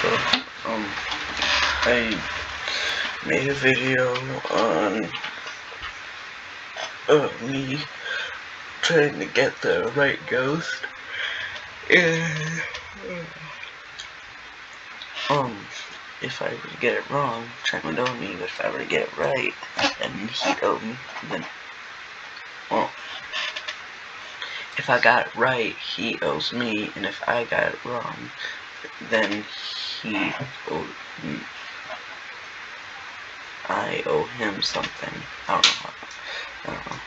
So, I made a video on me trying to get the right ghost, and if I were to get it wrong, Trent would owe me, but if I were to get it right, then he'd owe me, then, well, if I got it right, he owes me, and if I got it wrong, then he owed me. I owe him something. I don't know.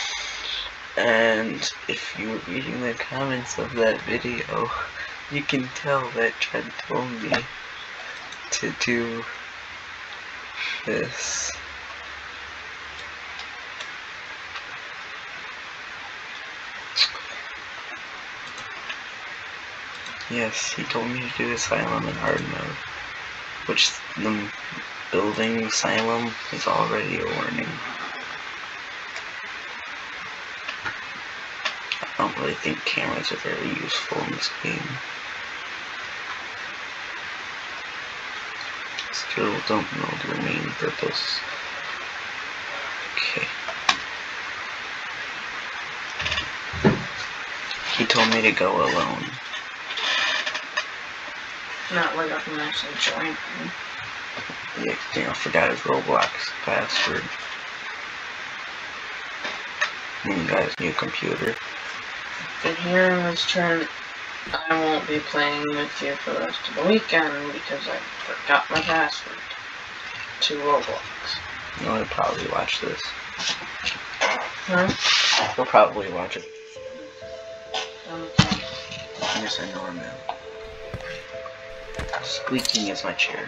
And if you were reading the comments of that video, you can tell that Trent told me to do this. Yes, he told me to do Asylum in hard mode, which the building Asylum is already a warning. I don't really think cameras are very useful in this game. Still don't know their main purpose. Okay. He told me to go alone. Not like I can actually join him. Yeah, you know, forgot his Roblox password. And got his new computer. And here in this Trent, I won't be playing with you for the rest of the weekend because I forgot my password to Roblox. No, he'll probably watch this. Huh? He'll probably watch it. Okay. Yes, I know him now. Squeaking is my chair.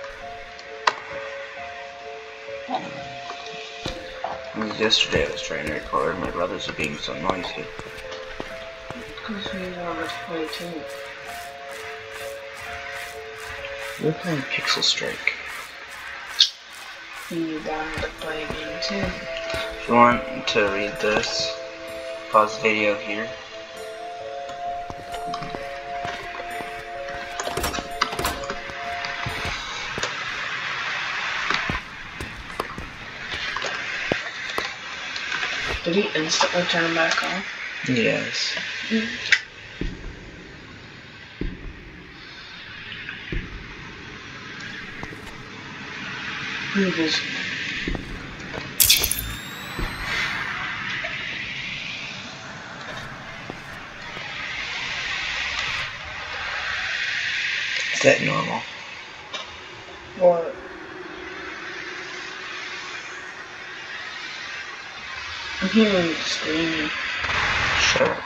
Yesterday I was trying to record, my brothers are being so noisy. Because we wanted to play too. We're playing Pixel Strike. We wanted to play a game too. If you want to read this, pause the video here. Did he instantly turn back on? Yes. Who is? Is that normal? What? I'm hearing you screaming. Shut up.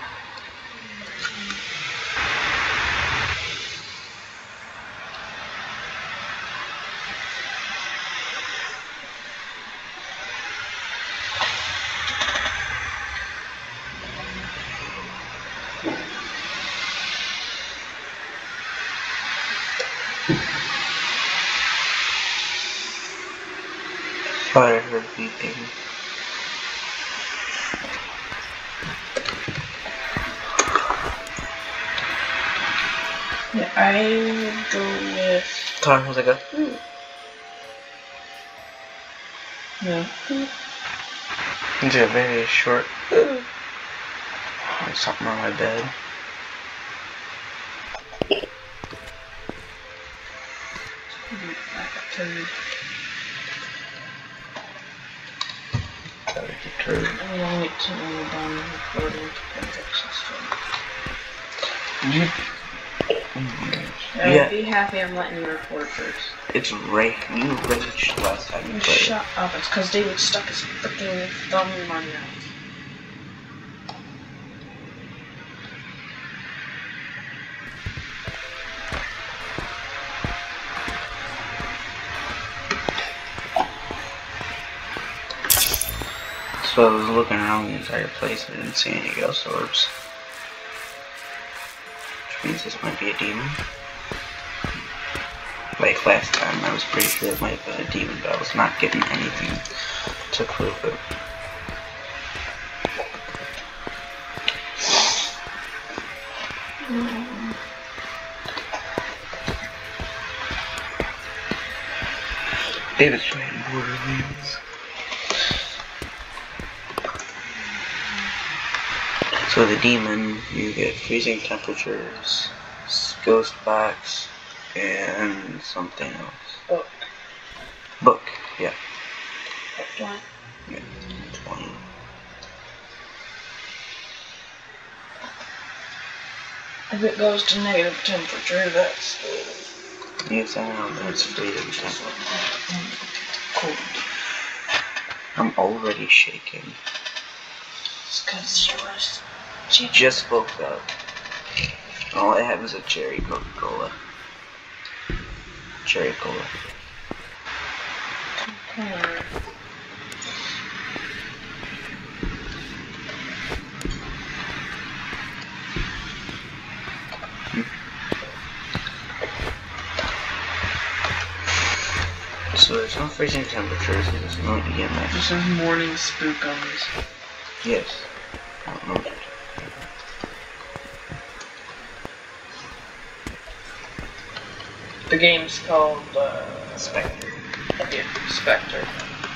Thought I heard beeping. Yeah, I would go with. Time was ago. No. It's a very short. There's something on my bed. I'm gonna wait till we're done recording to fix this one. Yeah. Be happy I'm letting you record first. It's right. You raged last time you played. Shut up, it's because David stuck his freaking thumb in my mouth. So I was looking around the entire place and I didn't see any ghost orbs. Which means this might be a demon. Like last time, I was pretty sure it might have been a demon, but I was not getting anything to prove it. David's playing Borderlands. So the demon, you get freezing temperatures, ghost backs, and something else. Book. Book, yeah. Book 20. Yeah, 20. If it goes to negative temperature, that's Yes, I know, that's freezing temperature. cold. I'm already shaking. It's because you Just woke up. All I have is a cherry Coca-Cola. Cherry Cola. So there's no freezing temperatures, there's no EMF. This is morning spook on this. Yes. I don't know. The game's called, Spectre. Yeah, Spectre.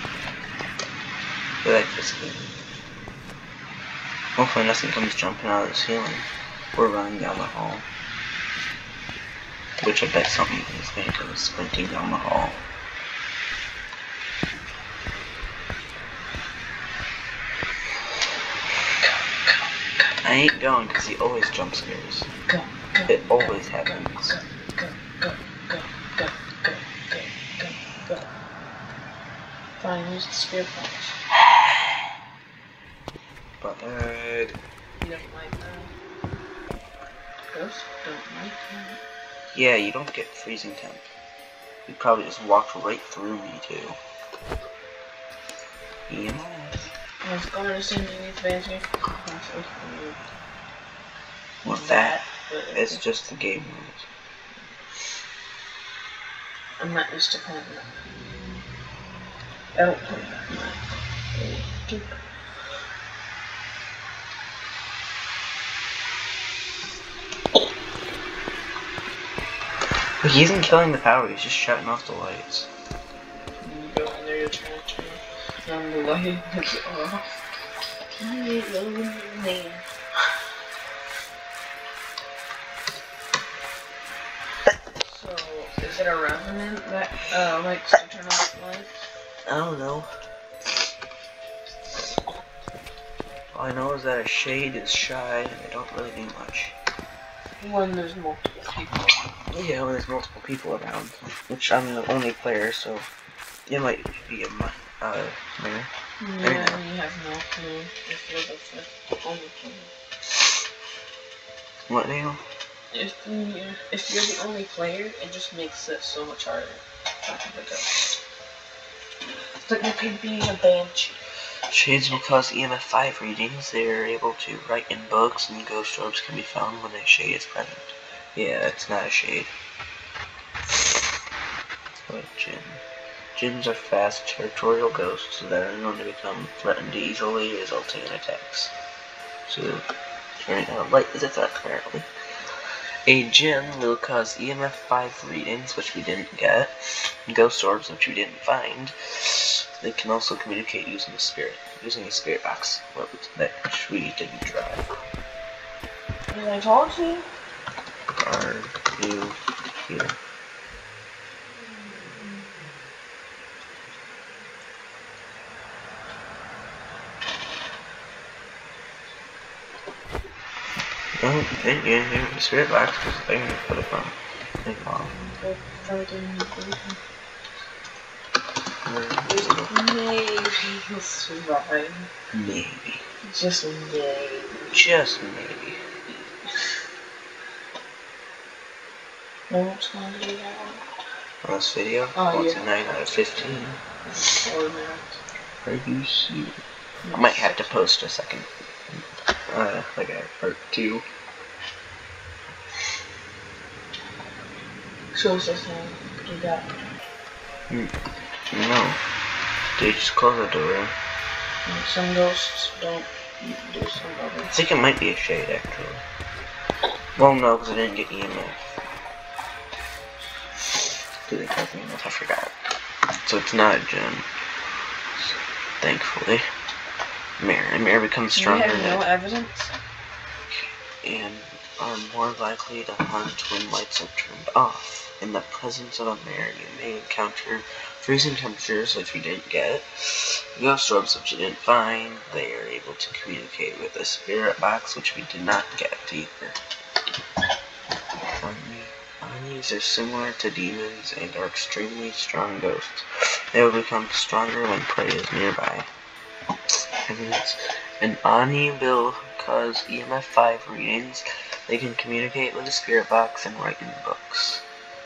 I like this game. Hopefully nothing comes jumping out of the ceiling. We're running down the hall. Which I bet something is going to come sprinting down the hall. I ain't going because he always jump scares. Go, go, It always happens. Go. Fine, use the spear punch. Butthead. You don't like that. Ghosts don't like that. Yeah, you don't get freezing temp. You probably just walked right through me too. EMF. I was going to send you these fancy. With that, it's just the game rules. I'm not used to playing that. I don't play that much. But he isn't killing the power, he's just shutting off the lights. You go in there, you're trying to turn the light off. So, is it a revenant that likes to turn off the lights? I don't know. All I know is that a shade is shy and they don't really do much. When there's multiple people. Yeah, when there's multiple people around. Which I'm the only player, so it might be a mayor. Yeah, you have no clue if you're the only player. What now? If you're the only player, it just makes it so much harder. It's like you could be a banshee. Shades will cause EMF 5 readings. They are able to write in books, and ghost orbs can be found when a shade is present. Yeah, it's not a shade. Like Jinn. Jinns are fast, territorial ghosts that are known to become threatened easily, resulting in attacks. So, turning out light is a threat, apparently. A Jinn will cause EMF 5 readings, which we didn't get, and ghost orbs, which we didn't find. They can also communicate using a spirit box, which we didn't try. As I told you. Are you here? Oh, yeah, the spirit box was the thing to put it from. Maybe he'll survive. Maybe. Just maybe. Just maybe. No one's going to do that On this video, oh, it's yeah. a 9 out of 15. 4 minutes. Are you here? I might have to post a second. Like a part 2. Shows us how to do that. No. They just close the door. And some ghosts don't do some others. I think it might be a shade, actually. Well, no, because I didn't get EMF. Did it cause EMF? I forgot. So it's not a gem. Thankfully. Mare becomes stronger. You have no evidence? And are more likely to hunt when lights are turned off. In the presence of a mare, you may encounter freezing temperatures, which we didn't get, ghost orbs, which you didn't find. They are able to communicate with a spirit box, which we did not get either. Anis are similar to demons and are extremely strong ghosts. They will become stronger when prey is nearby. An Ani will cause EMF 5 readings. They can communicate with the spirit box and write in books.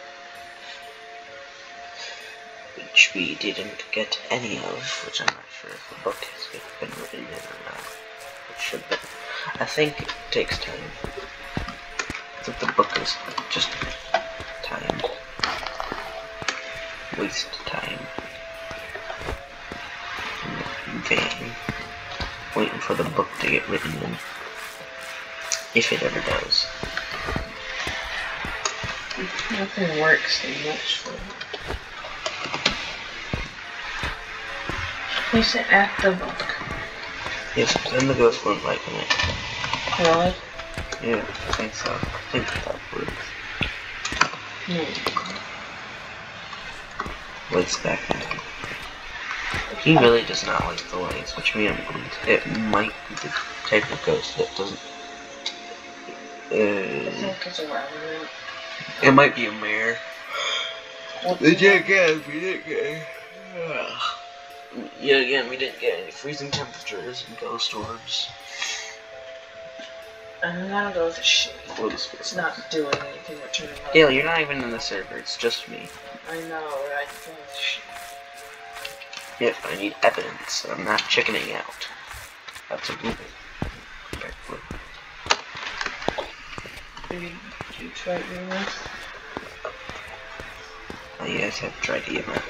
Which we didn't get any of, which I'm not sure if the book has been written in or not. It should be. I think it takes time. I think the book is just time. Waste time. In vain. Waiting for the book to get written in. If it ever does. Nothing works so much for it. Place it at the book. Yes, then the ghost won't like it. Really? Yeah, I think so. I think that works. Lights back in. He really does not like the lights, which means it might be the type of ghost that doesn't. It might be a mare. We didn't get. Yeah, again, we didn't get any freezing temperatures and ghost orbs. And none of those are shit. It's not doing anything but turning on. Gail, you're not even in the server, it's just me. I know, right? It's shit. Yep, I need evidence. I'm not chickening out. That's a movie. Did you try EMF? Oh, yes, I've tried EMF.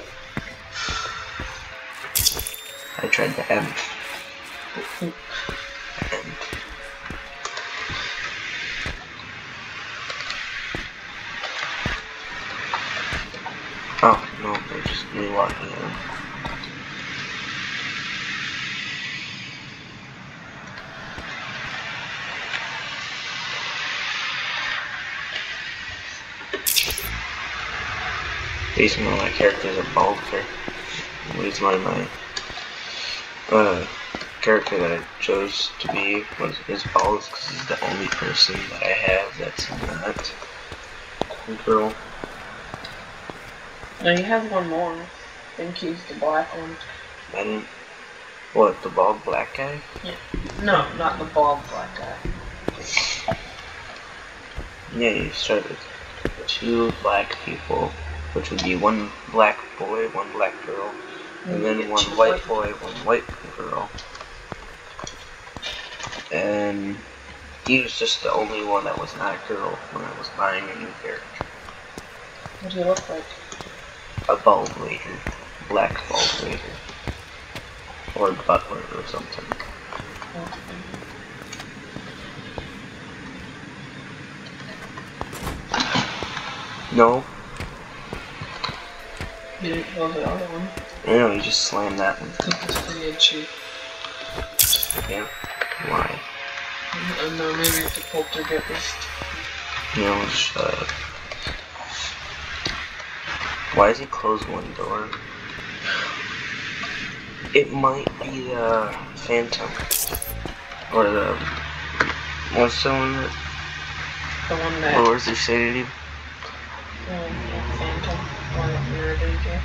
I tried the M. Oh, no, they're just me walking in. These are my characters are bald here. Where's my character that I chose to be is bald because he's the only person that I have that's not a girl. No, you have one more. I think he's the black one. I didn't. What, the bald black guy? Yeah. No, not the bald black guy. Yeah, you start with 2 black people, which would be 1 black boy, 1 black girl, and then 1 white boy, 1 white girl. And he was just the only one that was not a girl when I was buying a new character. What do you look like? A bald waiter. Black bald waiter. Or butler or something. No. You didn't kill the other one. No, you just slammed that one. I think it's pretty itchy. Yeah. Why? I don't know, maybe it's a poltergeist. No, shut up. Why does he close 1 door? It might be the Phantom. Or the... What's the one that... The one that... lowers their sanity? Phantom. One that mirrored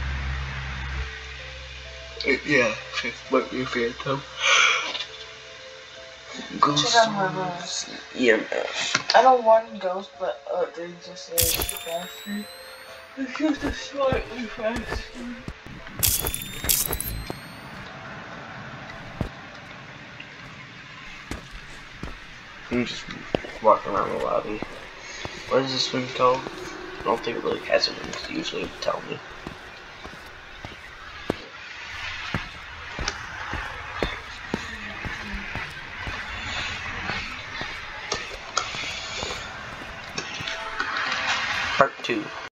again. Yeah, it might be a Phantom. Ghost orbs. EMF. I don't want ghost, but they just say it's faster. It's just a slightly faster. I'm just walking around the lobby. What is this one called? I don't think it really has a name, because usually it would tell me. Part 2.